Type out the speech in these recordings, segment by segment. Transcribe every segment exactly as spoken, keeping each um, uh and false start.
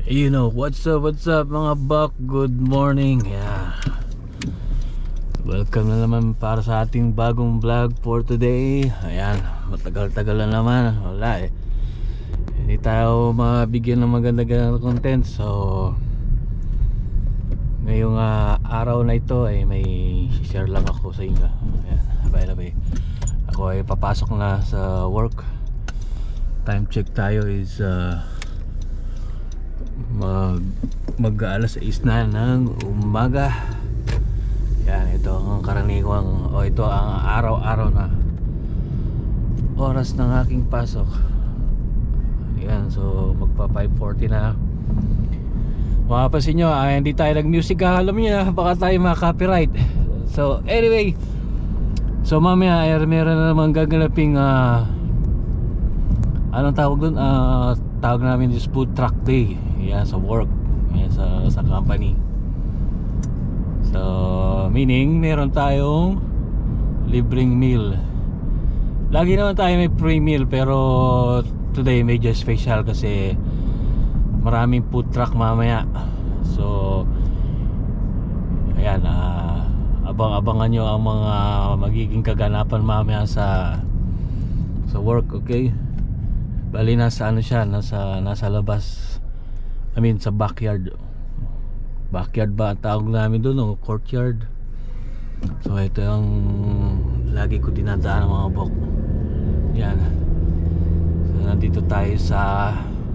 You know, what's up, what's up mga buck? Good morning. Yeah. Welcome na naman para sa ating bagong vlog for today. Ayan, matagal-tagal na naman. Wala eh, hindi tayo mabigyan ng maganda-ganda content. So ngayong uh, araw na ito ay may share lang ako sa inyo. Ayan, by the way, ako ay papasok na sa work. Time check tayo is uh, mag mag alas sais na ng umaga. Yan, ito ang karaniwang o ito ang araw-araw na oras ng aking pasok. Yan, so magpa five forty na. Mapapansin nyo, ah, hindi tayo nag music ha. Alam nyo na, baka tayo maka-copyright. So anyway, so mamaya ay meron na naman gaganaping uh, anong tawag dun? Uh, tawag namin is food truck day. Yan, sa work. Yan, sa, sa company. So meaning meron tayong libreng meal. Lagi naman tayo may free meal, pero today medyo special kasi maraming food truck mamaya. So ayan, uh, abang-abangan nyo ang mga magiging kaganapan mamaya sa sa work, okay? Bali nasa ano siya, nasa, nasa labas, I mean sa backyard. Backyard ba ang tawag namin doon, o courtyard. So ito yung lagi ko dinadaan ng mga bok. Yan. So nandito tayo sa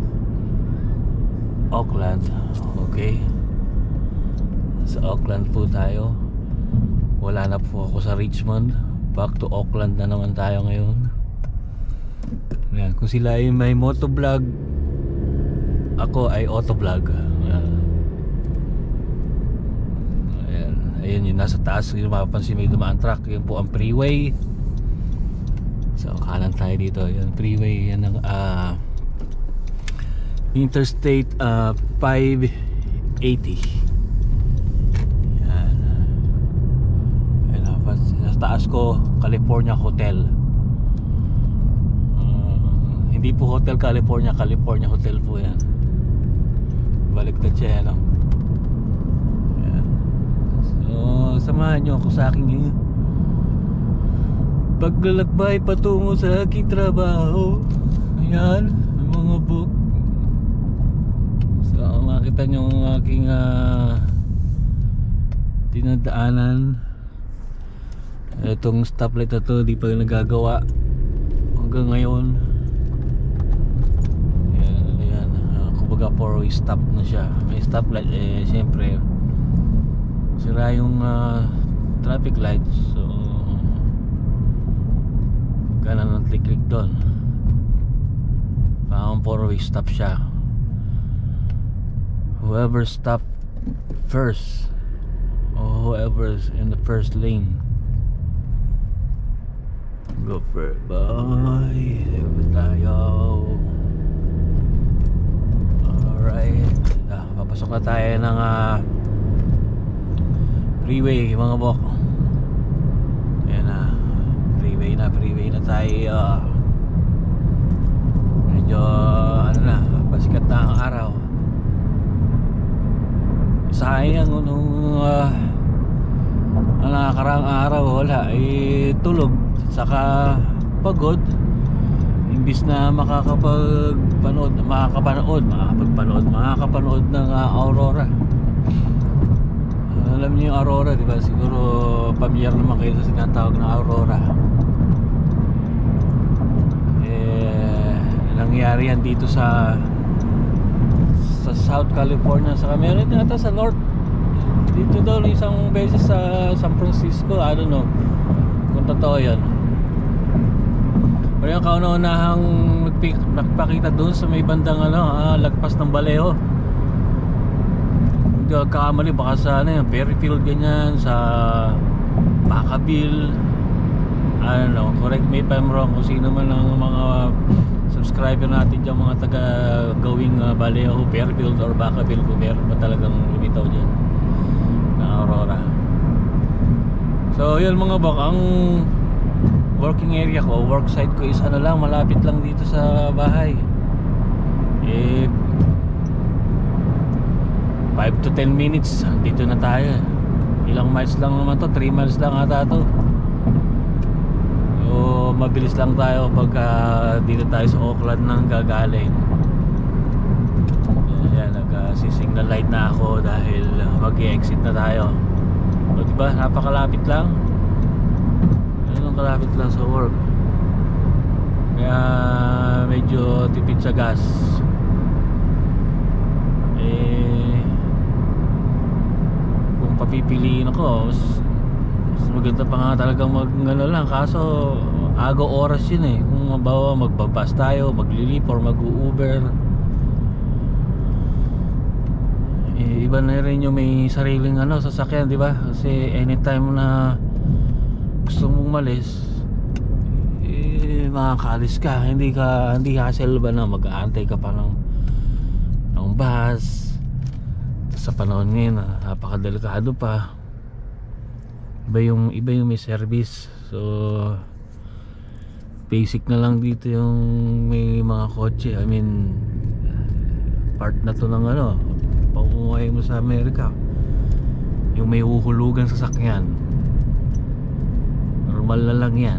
Auckland. Okay, sa Auckland po tayo. Wala na po ako sa Richmond. Back to Auckland na naman tayo ngayon. Yan. Kung sila ay may motovlog, ako ay autovlog. Yan. Ayan. Ayan yung nasa taas, yung mapapansin may dumaan truck. Yan po ang freeway. So kanan tayo dito. Yan, freeway. Yan ang uh, Interstate uh, five eighty. Yan. Ayan, nasa taas ko, California Hotel. uh, Hindi po Hotel California, California Hotel po yan. Baliktad siya yan, no? Ayan. So samahan nyo ako sa aking paglalakbay patungo sa aking trabaho. Ayan, mga book. So makita nyo ang aking uh, dinadaanan. Itong stoplight na to di pa nagagawa hanggang ngayon. Ayan, ayan. Uh, kumbaga four way stop na siya. May stoplight eh, siyempre sira yung uh, traffic lights. So kanan ng klik-klik doon. Parang four way stop siya. Whoever stopped first, or whoever's in the first lane, go for it. Bye. Dito tayo. Alright, ah, papasok na tayo ng uh, freeway mga bok. Ayan na, freeway na, freeway na tayo. Medyo ano na, pasikat na ang araw. Sayang nung uh, nakakaraang araw wala eh, tulog saka pagod. Imbis na makakapagpanood, makakapanood, makakapagpanood, makakapanood ng uh, aurora. Uh, alam niyo yung aurora, di ba? Siguro pamilyar naman kayo sa sinatawag na aurora. Eh, nangyari yan dito sa sa South California, sa meron din ata sa North. Dito daw isang beses sa San Francisco, I don't know kung totoo yan. Pero yung kauna-unahang nagpakita doon sa may bandang ano, ah, lagpas ng Baleho. Hindi ako kakamali, baka sa ano, Fairfield ganyan, sa Vacaville, I don't know, correct me if I'm wrong kung sino man ang mga subscriber natin dyan, mga taga gawing uh, Baleho, Fairfield or Vacaville, kung meron ba talagang lumitaw dyan na aurora. So yun mga bak, ang working area ko, work site ko is ano lang, malapit lang dito sa bahay. Eh five to ten minutes dito na tayo. Ilang miles lang naman to, three miles lang ata to. So mabilis lang tayo pag uh, dito tayo sa Auckland nang gagaling. Ayan, nag-signal light na ako dahil mag-i-exit na tayo. O diba, napakalapit lang. Ganun kalapit lang sa work. Kaya medyo tipid sa gas. Eh, kung papipiliin ako, mas, mas maganda pa nga talagang mag ano lang. Kaso aga oras yun eh. Kung mabawa magbabas tayo, maglilip or mag-u-Uber, eh, iba na rin yung may sariling ano sasakyan, di ba? Kasi anytime na gusto mong malis, eh, makakaalis ka. Hindi ka, hindi hassle ba na mag-aantay ka pa ng ng bus. Sa panahon ngayon, napakadelikado pa. Iba yung, iba yung may service. So basic na lang dito yung may mga kotse. I mean, part na to ng ano, pag-umuhay mo sa Amerika, yung may huhulugan sa sakyan, normal na lang yan.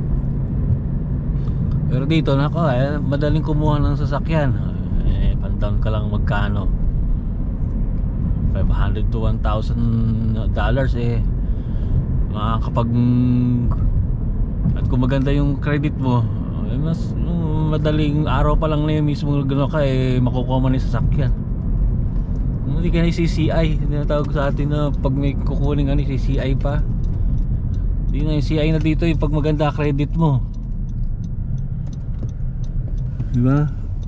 Pero dito nako, eh, madaling kumuha ng sasakyan. Eh, pandown ka lang magkano, five hundred to one thousand dollars. Eh makakapag, at kung maganda yung credit mo, eh, mas um, madaling araw pa lang na yun mismo gano'n ka, eh makukuha mo na yung sasakyan. Hindi ka na C C I, tinatawag sa atin na pag may kukunin ka ni C C I pa. Hindi na yung C I na dito yung pag maganda credit mo, diba?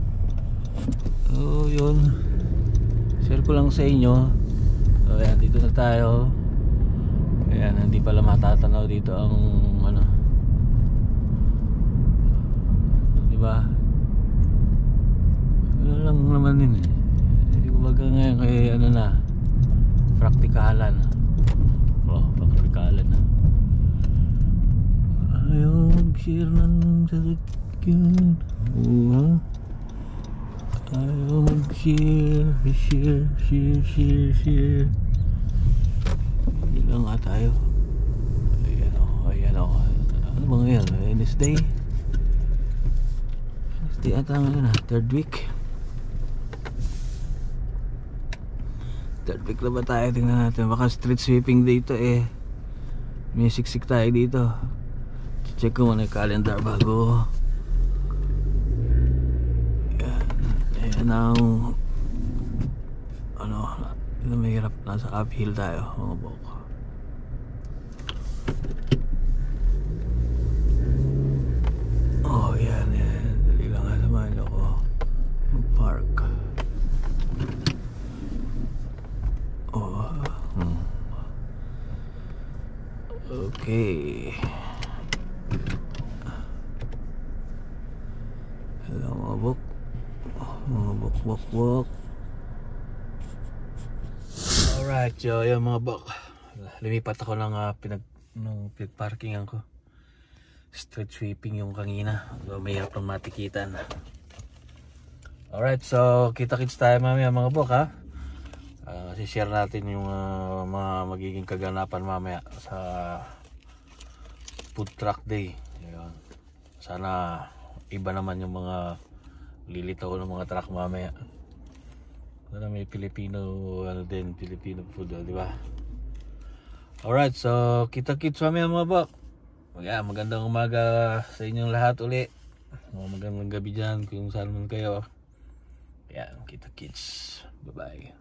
So yun, share ko lang sa inyo. So ayan, dito na tayo. Ayan, hindi pala matatanaw dito ang ano, diba? Ano lang naman yun eh. Kumbaga ngayon kay ano na, praktikalan. Oh, praktikalan na. Ayaw mag-share ng sasakyan. Oo ha? Ayaw mag-share, share, share, share, share. Hindi lang nga tayo. Ayan o, ayan o. Ano ba ngayon? Wednesday? Wednesday ata ngayon ha, third week. Third week na ba tayo? Tingnan natin. Baka street sweeping dito eh. May siksik tayo dito. Check ko muna yung calendar bago. Ayan. Ayan ang ano, ano mahirap. Nasa uphill tayo mga bok. Oh yan yan. Dali lang nga naman ako mag-park. Okay. Hello mga bok. Mga bok bok bok. Alright, yo, yung mga bok. Lumipat ako ng uh, pinag ng pinagparkingan ko. Street sweeping yung kanina. So mahirap ng matikitan. Alright, so kita-kits tayo mamaya mga bok ha. Uh, share natin yung uh, mga magiging kaganapan mamaya sa food truck day. Ayun. Sana iba naman yung mga lilitaw ng mga truck mamaya. Sana may Filipino ano din, Filipino food, di ba? Alright, so kita-kits mamaya mga bak. Yeah, magandang umaga sa inyong lahat uli. Magandang gabi dyan kung saan man kayo. Yeah, kita-kits. Bye-bye.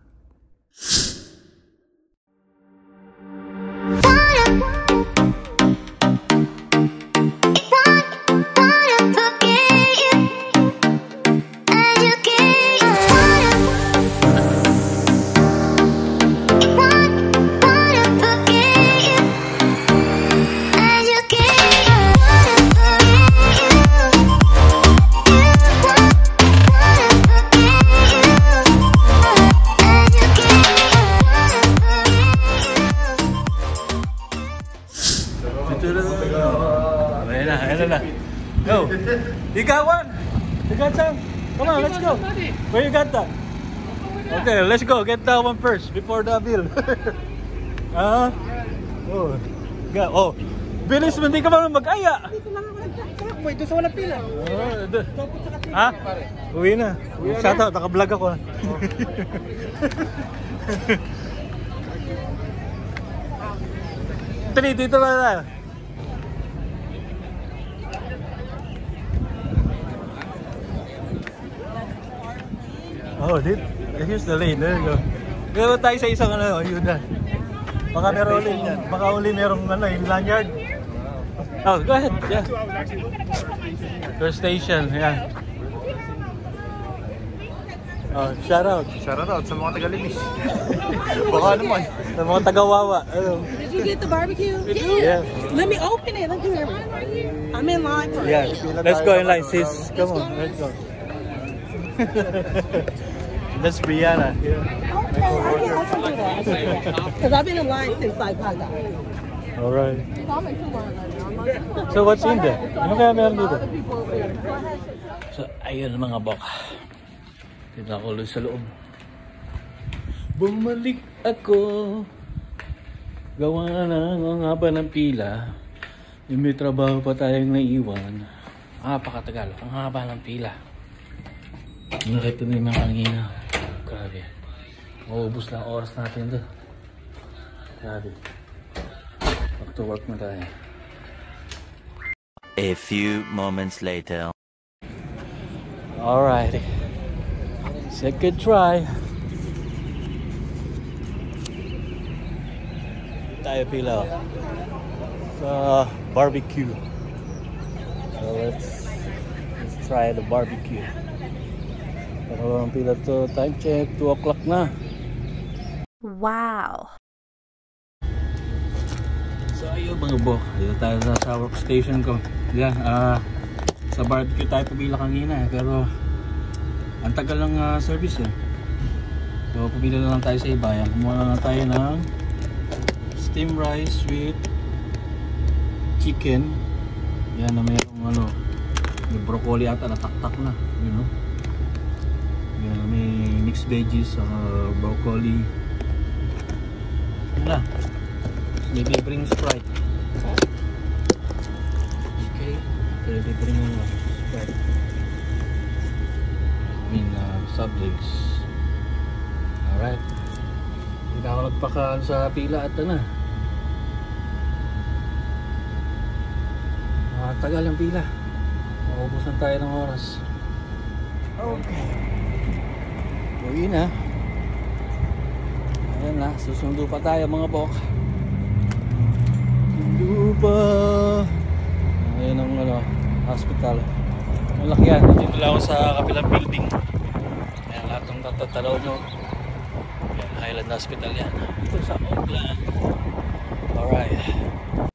Okay, let's go. Get that one first before the bill. Ah. Oh. Ga oh. Bilis mo, hindi ka ba mag-aya? Dito lang ako nagtatakbo. Ito sa walang pila. Ha? Uwi na. Shout out, naka-vlog ako. Tali, dito na na. Oh, dito. Here's the lane. There you go. Pero tayo sa isang ano, yun na. Baka meron ulit yan. Baka uli merong ano, yung lanyard. Oh, go ahead. Yeah. First station, yeah. Oh, shout out. Shout out sa mga taga-Linis. Baka naman. Sa mga taga-Wawa. Ano? Did you get the barbecue? Yeah. Let me open it. Let me hear it. I'm in line for it. Yeah. Let's go in line, sis. Come on, let's go. That's Brianna. Yeah. Okay, I can, I can do that. Because I've been in line since like five hours. All right. So what's in there? Ano kaya meron dito? So ayun mga bok. Dito ako ulit sa loob. Bumalik ako. Gawa na ng haba ng pila. May trabaho pa tayong naiwan. Napakatagal. Ang haba ng pila. Nakita na yung mga kanina. Grabe. Maubos lang oras natin doon. Grabe. Back to work na tayo. A few moments later. Alright. Second try. Tayo pila sa barbecue. So let's let's try the barbecue. Pero ang pila to, time check, two o'clock na. Wow. So ayun mga bok, dito tayo sa, sa workstation ko. Yeah, uh, sa barbecue tayo pumila kanina eh, pero ang tagal ng uh, service eh. So pumila na lang tayo sa iba. Yan, kumuha na lang tayo ng steam rice with chicken. Yan na mayroong ano, may broccoli ata nataktak na, you know. Yan, may mixed veggies, uh, broccoli. Yan lang. Maybe bring Sprite. Okay, maybe bring uh, Sprite. I mean, uh, soft drinks. Alright. Hindi na ako nagpakaan sa pila at na. Uh, tagal ang pila. Maubusan tayo ng oras. Okay. Uwi na. Ayan na, susundo pa tayo mga bok. Sundo pa. Ayan ang ano, hospital. Malaki yan. Dito lang ako sa kapilang building. Ayan lahat ng tatatalaw nyo. Ayan, Highland Hospital yan. Dito sa Oakland. Alright.